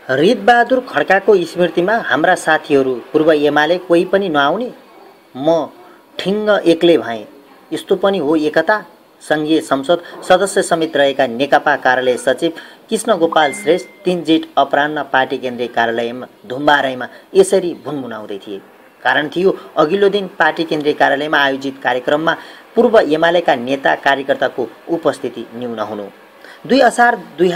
हृदबहादुर खड्काको स्मृतिमा हाम्रा साथीहरू पूर्व एमाले कोही पनि नआउने, म ठिङ्ग एक्लै भएँ। यस्तो पनि हो एकता। सङ्घीय संसद सदस्य समेत रहेका नेकपा कार्यालय सचिव कृष्ण गोपाल श्रेष्ठ 3 जेठ अपराह्न पार्टी केन्द्रीय कार्यालयमा धुम्बाराईमा यसरी भुनभुनाउँदै थिए। कारण थियो अघिल्लो दिन पार्टी केन्द्रीय कार्यालयमा आयोजित कार्यक्रममा पूर्व एमालेका नेता कार्यकर्ताको उपस्थिति न्यून हुनु। 2 असार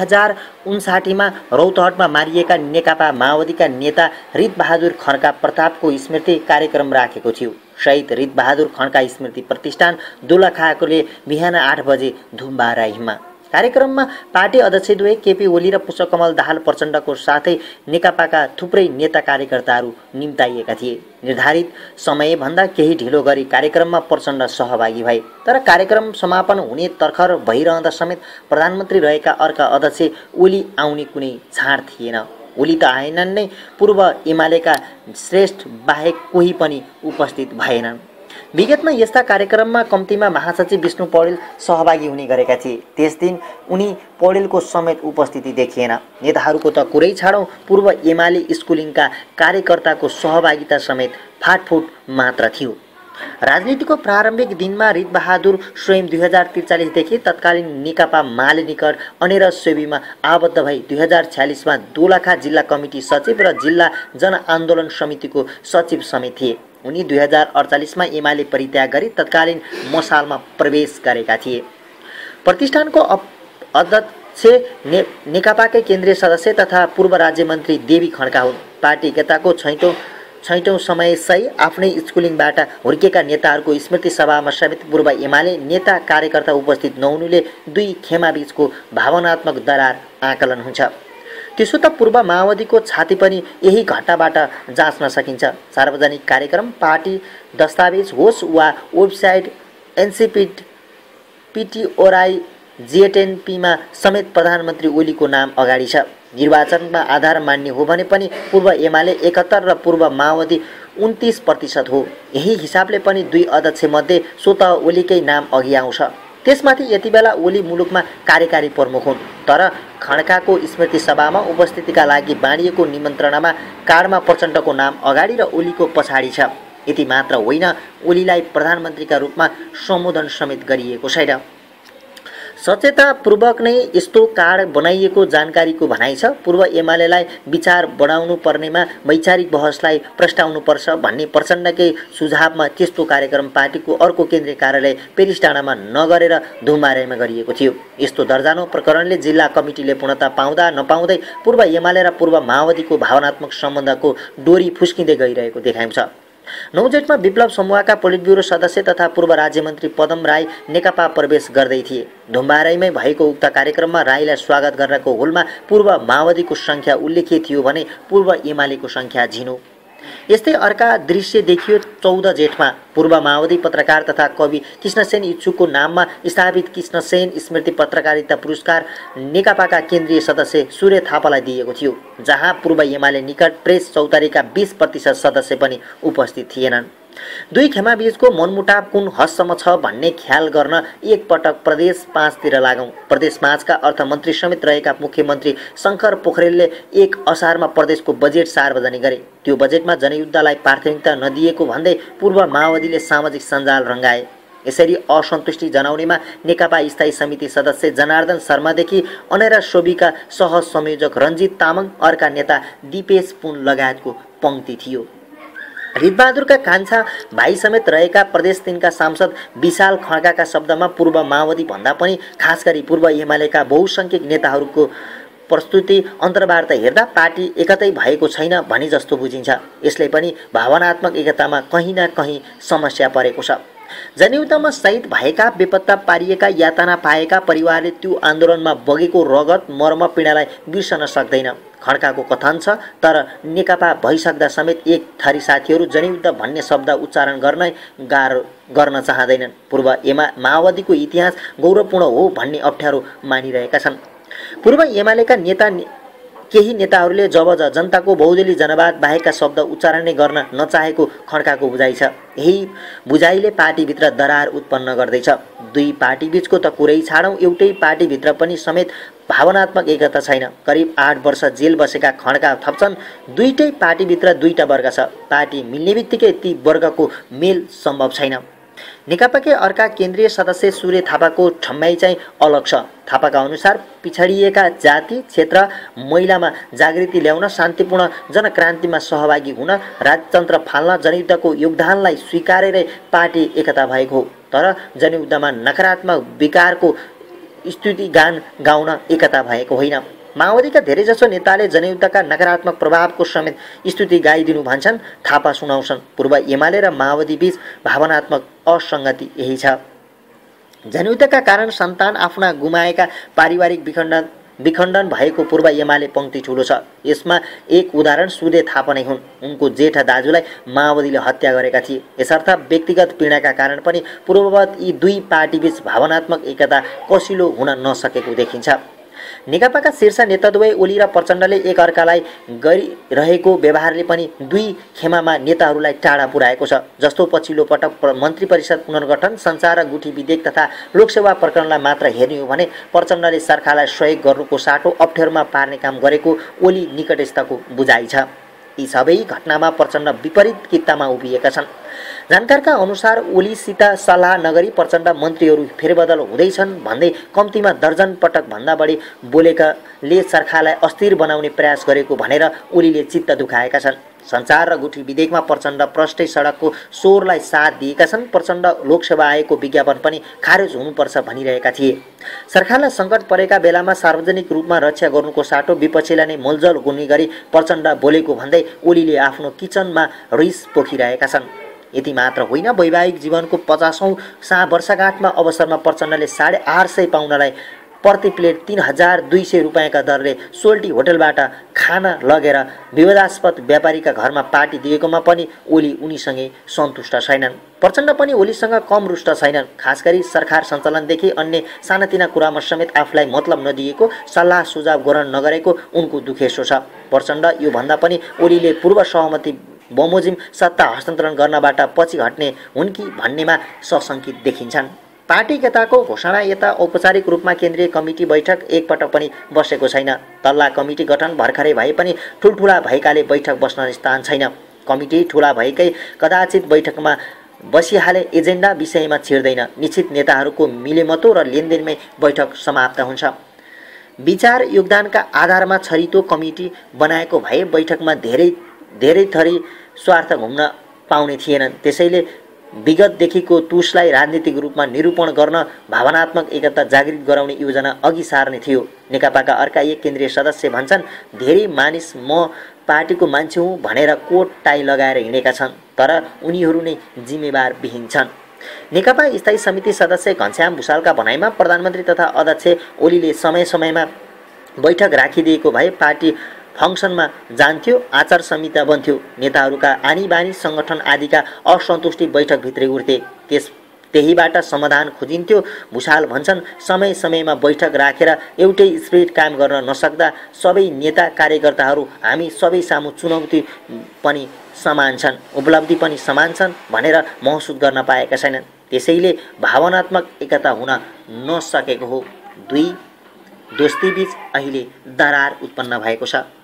2059 रौतहटमा मारिएका नेकपा माओवादीका नेता हृदबहादुर खड्का प्रतापको स्मृति कार्यक्रम राखेको थियो। शहीद हृदबहादुर खड्का स्मृति प्रतिष्ठान दोलखाले बिहान 8 बजे धुम्बाराईमा कार्यक्रममा पार्टी अध्यक्षद्वय केपी ओली र पुष्पकमल दाहाल प्रचण्डको साथै नेकपाका थुप्रै नेता कार्यकर्ताहरू निम्ताइएका थिए। निर्धारित समयभन्दा केही ढिलो गरी कार्यक्रममा प्रचण्ड सहभागी भए, तर कार्यक्रम समापन हुने तर्खर भइरहँदा समेत प्रधानमन्त्री रहेका अर्का अध्यक्ष ओली आउने कुनै छाड थिएन। ओली त आएनन् नै, पूर्व एमालेका श्रेष्ठ बाहेक कोही पनि उपस्थित भएनन्। विगतमा यस्ता कार्यक्रममा कम्तीमा महासचिव विष्णु पौडेल सहभागी हुने गरेका थिए। त्यस दिन उनी पौडेलको समेत उपस्थिति देखिएन। नेताहरूको त कुरै छाडौँ, पूर्व एमाले स्कुलिङका कार्यकर्ताको सहभागिता समेत फाटफुट मात्र थियो। राजनीतिको प्रारम्भिक दिनमा हृदबहादुर स्वयं 2043देखि तत्कालीन नेकपा माले निकट अनेर सेवीमा आबद्ध भई 2046मा दोलखा जिल्ला कमिटी सचिव र जिल्ला जनआन्दोलन समितिको सचिव समेत थिए। उनी 2048मा एमाले परित्याग गरी तत्कालीन मसालमा प्रवेश गरेका थिए। प्रतिष्ठानको अध्यक्ष नेकपाकै केन्द्रीय सदस्य तथा पूर्व राज्य मन्त्री देवी खड्का हुन्। पार्टी एकताको छैटौँ समय सही आफ्नै स्कुलिङबाट हुर्केका नेताहरूको स्मृति सभामा समेत पूर्व एमाले नेता कार्यकर्ता उपस्थित नहुनुले 2 खेमाबीचको भावनात्मक दरार आकलन हुन्छ। त्यसो त पूर्व माओवादीको छाती पनि यही घटनाबाट जाँच्न सकिन्छ। सार्वजनिक कार्यक्रम, पार्टी दस्तावेज होस् वा वेबसाइट एनसिपिटिओराई जिएटएनपीमा समेत प्रधानमन्त्री ओलीको नाम अगाडि छ। निर्वाचनमा आधार मान्ने हो भने पनि पूर्व एमाले 71 र पूर्व माओवादी 29% हो। यही हिसाबले पनि 2 अध्यक्षमध्ये स्वतः ओलीकै नाम अघि आउँछ। त्यसमाथि यति बेला ओली मुलुकमा कार्यकारी प्रमुख हुन्, तर खड्काको स्मृति सभामा उपस्थितिका लागि बाँडिएको निमन्त्रणामा कार्डमा प्रचण्डको नाम अगाडि र ओलीको पछाडि छ। यति मात्र होइन, ओलीलाई प्रधानमन्त्रीका रूपमा सम्बोधन समेत गरिएको छैन। सचेततापूर्वक नै यस्तो कार्ड बनाइएको जानकारीको भनाइ छ। पूर्व एमालेलाई विचार बढाउनु पर्नेमा वैचारिक बहसलाई प्रस्ताउनुपर्छ भन्ने प्रचण्डकै सुझावमा त्यस्तो कार्यक्रम पार्टीको अर्को केन्द्रीय कार्यालय पेरिस डाँडामा नगरेर धुम्बाराईमा गरिएको थियो। यस्तो दर्जानो प्रकरणले जिल्ला कमिटीले पूर्णता पाउँदा नपाउँदै पूर्व एमाले र पूर्व माओवादीको भावनात्मक सम्बन्धको डोरी फुस्किँदै गइरहेको देखाउँछ। 9 जेठमा विप्लव समूहका पोलिट ब्युरो सदस्य तथा पूर्व राज्यमन्त्री पदम राई नेकपा प्रवेश गर्दै थिए। धुम्बाराईमै भएको उक्त कार्यक्रममा राईलाई स्वागत गर्नको होलमा पूर्व माओवादीको सङ्ख्या उल्लेखित थियो भने पूर्व एमालेको सङ्ख्या झिनो। यस्तै अर्का दृश्य देखियो 14 जेठमा। पूर्व माओवादी पत्रकार तथा कवि कृष्णसेन इच्छुकको नाममा स्थापित कृष्णसेन स्मृति पत्रकारिता पुरस्कार नेकपाका केन्द्रीय सदस्य सूर्य थापालाई दिएको थियो, जहाँ पूर्व एमाले निकट प्रेस चौतारीका 20% सदस्य पनि उपस्थित थिएनन्। 2 खेमाबीचको मनमुटाव कुन हदसम्म छ भन्ने ख्याल गर्न एकपटक प्रदेश 5 तिर लागौँ। प्रदेश 5 का अर्थमन्त्री समेत रहेका मुख्यमन्त्री शङ्कर पोखरेलले 1 असारमा प्रदेशको बजेट सार्वजनिक गरे। त्यो बजेटमा जनयुद्धलाई प्राथमिकता नदिएको भन्दै पूर्व माओवादीले सामाजिक सञ्जाल रङ्गाए। यसरी असन्तुष्टि जनाउनेमा नेकपा स्थायी समिति सदस्य जनार्दन शर्मादेखि अनेरा सोबीका सह संयोजक रञ्जित तामाङ, अर्का नेता दिपेश पुन लगायतको पङ्क्ति थियो। हृदबहादुरका कान्छा भाइ समेत रहेका प्रदेश 3 का सांसद विशाल खड्काका शब्दमा पूर्व माओवादी भन्दा पनि खास गरी पूर्व एमालेका बहुसङ्ख्यक नेताहरूको प्रस्तुति अन्तर्वार्ता हेर्दा पार्टी एकतै भएको छैन भनी जस्तो बुझिन्छ। यसले पनि भावनात्मक एकतामा कहीँ न कहीँ समस्या परेको छ। जनयुद्धमा शहीद भएका, बेपत्ता पारिएका, यातना पाएका परिवारले त्यो आन्दोलनमा बगेको रगत मर्म पीडालाई बिर्सन सक्दैन। खड्काको कथन छ, तर नेकपा भइसक्दा समेत एक थरी साथीहरू जनयुद्ध भन्ने शब्द उच्चारण गर्न चाहँदैनन्। पूर्व माओवादीको इतिहास गौरवपूर्ण हो भन्ने अप्ठ्यारो मानिरहेका छन्। पूर्व एमालेका नेता केही नेताहरूले जब जनताको बहुदलीय जनवाद बाहेकका शब्द उच्चारण नै गर्न नचाहेको खड्काको बुझाइ छ। यही बुझाइले पार्टीभित्र दरार उत्पन्न गर्दैछ। दुई पार्टीबीचको त कुरै छाडौँ, एउटै पार्टीभित्र पनि समेत भावनात्मक एकता छैन। करिब 8 वर्ष जेल बसेका खड्का थप्छन्, दुईटै पार्टीभित्र दुईटा वर्ग छ। पार्टी मिल्ने बित्तिकै ती वर्गको मेल सम्भव छैन। नेकपाकै अर्का केन्द्रीय सदस्य सूर्य थापाको ठम्याइ चाहिँ अलग छ। थापाका अनुसार पिछडिएका जाति, क्षेत्र, महिलामा जागृति ल्याउन, शान्तिपूर्ण जनक्रान्तिमा सहभागी हुन, राजतन्त्र फाल्न जनयुद्धको योगदानलाई स्वीकारेरै पार्टी एकता भएको हो। तर जनयुद्धमा नकारात्मक विकारको स्तुति गान गाउन एकता भएको होइन। माओवादीका धेरैजसो नेताले जनयुद्धका नकारात्मक प्रभावको समेत स्तुति गाइदिनु भन्छन्, थापा सुनाउँछन्। पूर्व एमाले र माओवादी बीच भावनात्मक असङ्गति यही छ। जनयुद्धका कारण सन्तान आफ्ना गुमाएका पारिवारिक विखण्डन भएको पूर्व एमाले पङ्क्ति ठुलो छ। यसमा एक उदाहरण सूर्य थापा नै हुन्। उनको जेठा दाजुलाई माओवादीले हत्या गरेका थिए। यसर्थ व्यक्तिगत पीडाका कारण पनि पूर्ववत यी दुई पार्टीबीच भावनात्मक एकता कसिलो हुन नसकेको देखिन्छ। नेकपाका शीर्ष नेताद्वय ओली र प्रचण्डले एकअर्कालाई गरिरहेको व्यवहारले पनि दुई खेमामा नेताहरूलाई टाढा पुर्याएको छ। जस्तो पछिल्लो पटक मन्त्री परिषद पुनर्गठन, सञ्चार र गुठी विधेयक तथा लोकसेवा प्रकरणलाई मात्र हेर्ने हो भने प्रचण्डले सरकारलाई सहयोग गर्नुको साटो अप्ठ्यारोमा पार्ने काम गरेको ओली निकटस्थको बुझाइ छ। यी सबै घटनामा प्रचण्ड विपरीत कित्तामा उभिएका छन्। जानकारका अनुसार ओलीसित सल्लाह नगरी प्रचण्ड मन्त्रीहरू फेरबदल हुँदैछन् भन्दै कम्तीमा दर्जन पटक भन्दा बढी बोलेकाले सरकारलाई अस्थिर बनाउने प्रयास गरेको भनेर ओलीले चित्त दुखाएका छन्। सञ्चार र गुठी विधेयकमा प्रचण्ड प्रष्टै सडकको स्वरलाई साथ दिएका छन्। प्रचण्ड लोकसेवा आयोगको विज्ञापन पनि खारेज हुनुपर्छ भनिरहेका थिए। सरकारलाई सङ्कट परेका बेलामा सार्वजनिक रूपमा रक्षा गर्नुको साटो विपक्षीलाई नै मलजल गुन्ने गरी प्रचण्ड बोलेको भन्दै ओलीले आफ्नो किचनमा रिस पोखिरहेका छन्। यति मात्र होइन, वैवाहिक जीवनको 50औं वर्षगाँठमा अवसरमा प्रचण्डले 850 पाउनलाई प्रति प्लेट 3200 रुपियाँका दरले सोल्टी होटलबाट खाना लगेर विवादास्पद व्यापारीका घरमा पार्टी दिएकोमा पनि ओली उनीसँगै सन्तुष्ट छैनन्। प्रचण्ड पनि ओलीसँग कम रुष्ट छैनन्। खास गरी सरकार सञ्चालनदेखि अन्य सानातिना कुरामा समेत आफूलाई मतलब नदिएको, सल्लाह सुझाव ग्रहण नगरेको उनको दुखेसो छ। प्रचण्ड यो भन्दा पनि ओलीले पूर्व सहमति बमोजिम सत्ता हस्तान्तरण गर्नबाट पछि हट्ने हुन् कि भन्नेमा सशङ्कित देखिन्छन्। पार्टी एकताको घोषणा यता औपचारिक रूपमा केन्द्रीय कमिटी बैठक एकपटक पनि बसेको छैन। तल्ला कमिटी गठन भर्खरै भए पनि ठुल्ठुला भएकाले बैठक बस्न स्थान छैन। कमिटी ठुला भएकै कदाचित बैठकमा बसिहाले एजेन्डा विषयमा छिर्दैन। निश्चित नेताहरूको मिलेमतो र लेनदेनमै बैठक समाप्त हुन्छ। विचार योगदानका आधारमा छरितो कमिटी बनाएको भए बैठकमा धेरै थरी स्वार्थ घुम्न पाउने थिएनन्। त्यसैले विगतदेखिको तुसलाई राजनीतिक रूपमा निरूपण गर्न भावनात्मक एकता जागृत गराउने योजना अघि सार्ने थियो। नेकपाका अर्का एक केन्द्रीय सदस्य भन्छन्, धेरै मानिस म पार्टीको मान्छे हुँ भनेर कोट टाई लगाएर हिँडेका छन्, तर उनीहरू नै जिम्मेवार विहीन छन्। नेकपा स्थायी समिति सदस्य घनश्याम भुसालका भनाइमा प्रधानमन्त्री तथा अध्यक्ष ओलीले समय समयमा बैठक राखिदिएको भए पार्टी फङ्सनमा जान्थ्यो, आचार संहिता बन्थ्यो। नेताहरूका आनी बानी, सङ्गठन आदिका असन्तुष्टि बैठकभित्रै उठ्थे, त्यहीबाट समाधान खोजिन्थ्यो। भुसाल भन्छन्, समय समयमा बैठक राखेर एउटै स्पिरिट कायम गर्न नसक्दा सबै नेता कार्यकर्ताहरू हामी सबै सामु चुनौती पनि समान छन्, उपलब्धि पनि समान छन् भनेर महसुस गर्न पाएका छैनन्। त्यसैले भावनात्मक एकता हुन नसकेको हो। दुई दोस्तीबीच अहिले दरार उत्पन्न भएको छ।